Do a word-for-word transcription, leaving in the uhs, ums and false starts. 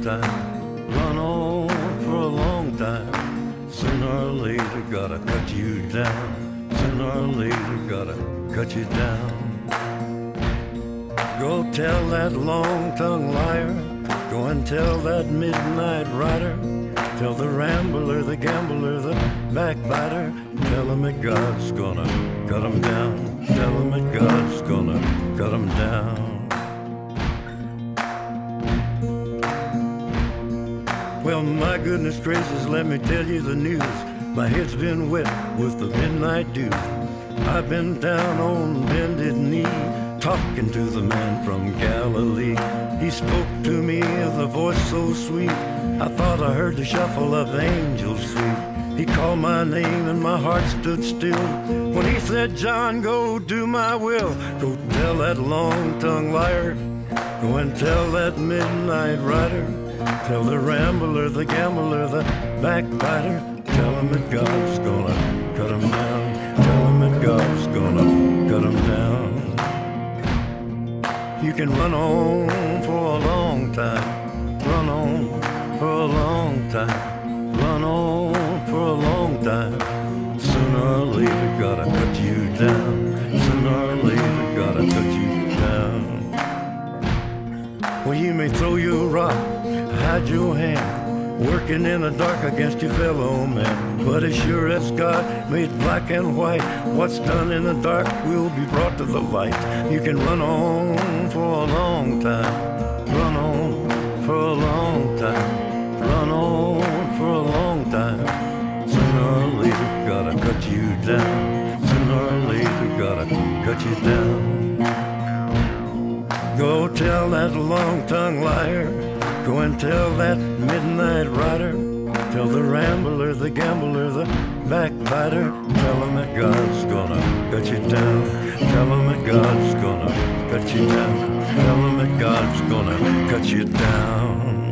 time, run on for a long time. Sooner or later, gotta cut you down. Sooner or later, gotta cut you down. Go tell that long-tongued liar. Go and tell that midnight rider. Tell the rambler, the gambler, the backbiter. Tell him that God's gonna cut him down. Tell him that God's gonna cut him down. Well, my goodness gracious, let me tell you the news. My head's been wet with the midnight dew. I've been down on bended knee, talking to the man from Galilee. He spoke to me with a voice so sweet, I thought I heard the shuffle of angels sweet. He called my name and my heart stood still when he said, John, go do my will. Go tell that long-tongued liar. Go and tell that midnight rider. Tell the rambler, the gambler, the backbiter. Tell him that God's gonna cut him down. Tell him that God's gonna cut him down. You can run on for a long time, run on for a long time, run on for a long time. Sooner or later, gotta cut you down. Sooner or later, gotta cut you down. Well, you may throw your rock, hide your hand, working in the dark against your fellow man. But as sure as God made black and white, what's done in the dark will be brought to the light. You can run on for a long time, run on for a long time, run on for a long time. Sooner or later, gotta cut you down. Sooner or later, gotta cut you down. Go tell that long-tongued liar. Go and tell that midnight rider. Tell the rambler, the gambler, the backbiter. Tell him that God's gonna cut you down. Tell him that God's gonna cut you down. Tell him that God's gonna cut you down.